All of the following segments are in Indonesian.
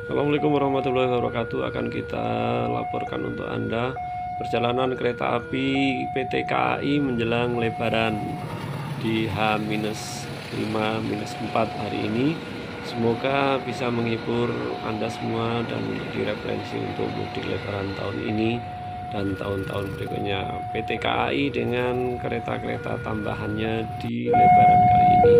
Assalamualaikum warahmatullahi wabarakatuh. Akan kita laporkan untuk Anda perjalanan kereta api PT KAI menjelang Lebaran di H-5-4 hari ini. Semoga bisa menghibur Anda semua dan menjadi referensi untuk mudik Lebaran tahun ini dan tahun-tahun berikutnya. PT KAI dengan kereta-kereta tambahannya di Lebaran kali ini.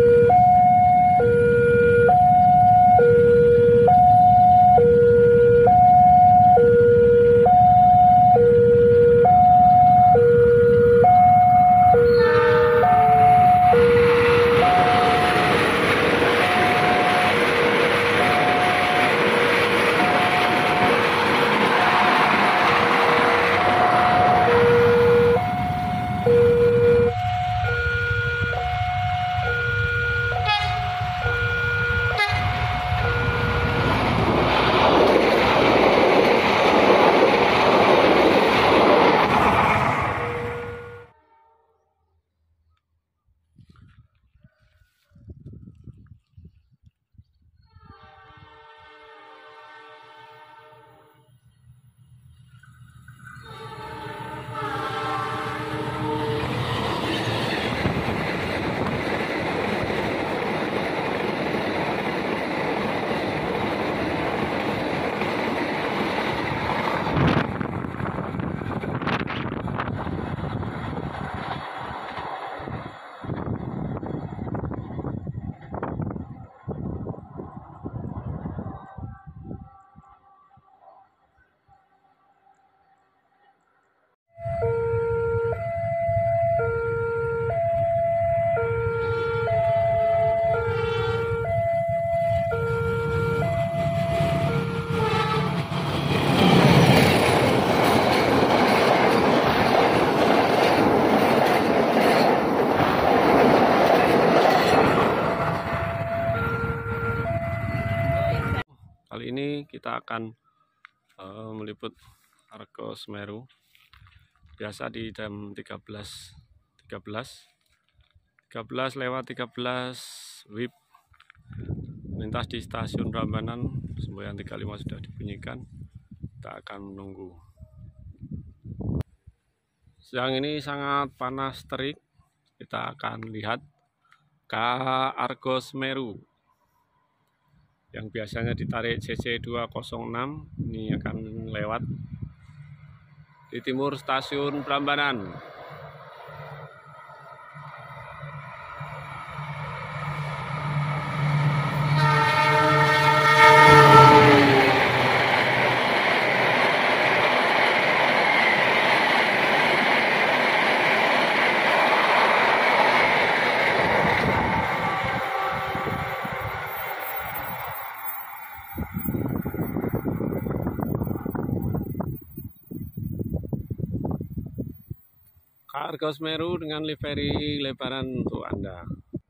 Kali ini kita akan meliput Argo Semeru. Biasa di jam 13.13 WIB lintas di stasiun Prambanan. Semboyan 35 sudah dibunyikan. Kita akan menunggu. Siang ini sangat panas terik. Kita akan lihat KA Argo Semeru yang biasanya ditarik CC 206 ini akan lewat di timur stasiun Prambanan. Argo Semeru dengan livery Lebaran untuk Anda.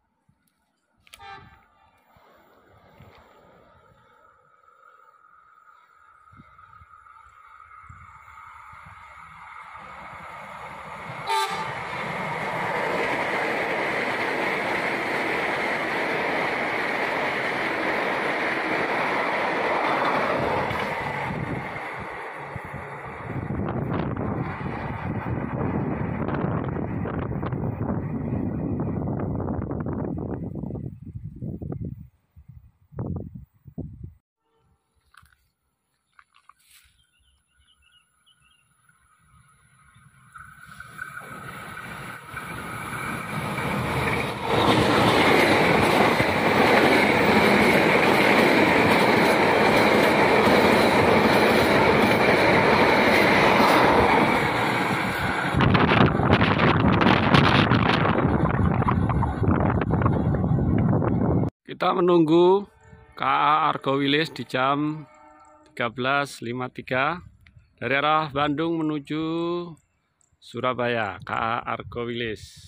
Kita menunggu KA Argo Wilis di jam 13.53 dari arah Bandung menuju Surabaya. KA Argo Wilis.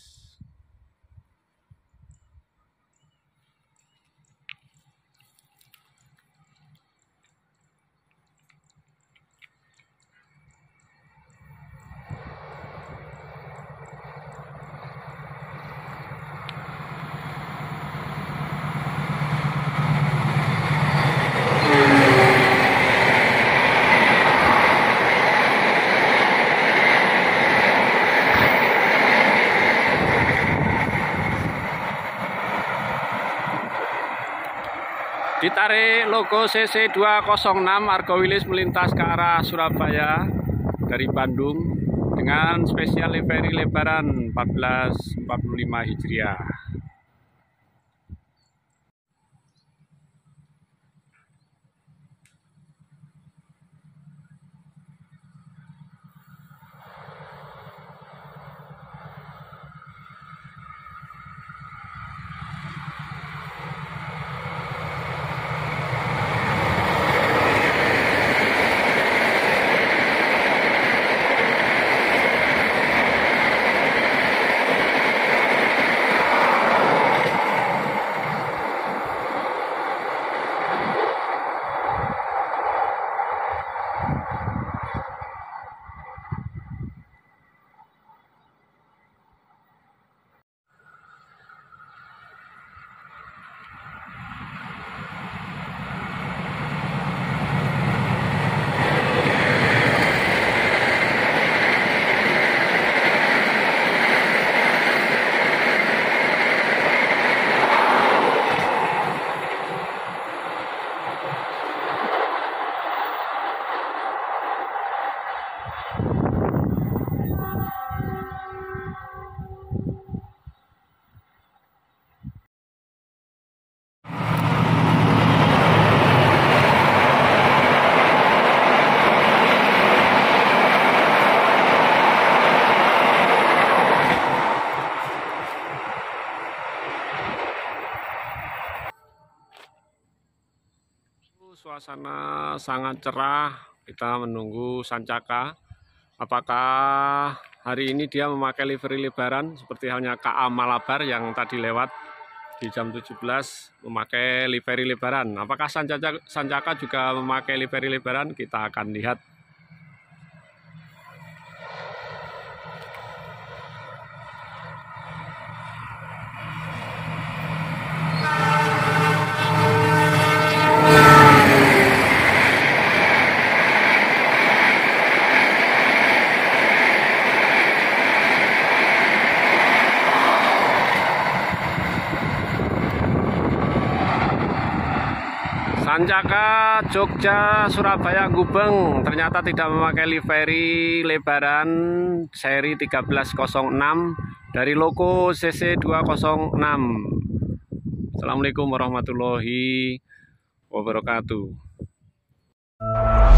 Ditarik logo CC206 Argo Wilis melintas ke arah Surabaya dari Bandung dengan spesial livery Lebaran 1445 Hijriah. Suasana sangat cerah, kita menunggu Sancaka. Apakah hari ini dia memakai livery Lebaran seperti halnya KA Malabar yang tadi lewat di jam 17 memakai livery Lebaran. Apakah Sancaka juga memakai livery Lebaran? Kita akan lihat. Sancaka Jogja Surabaya Gubeng ternyata tidak memakai livery Lebaran seri 1306 dari logo CC206. Assalamualaikum warahmatullahi wabarakatuh.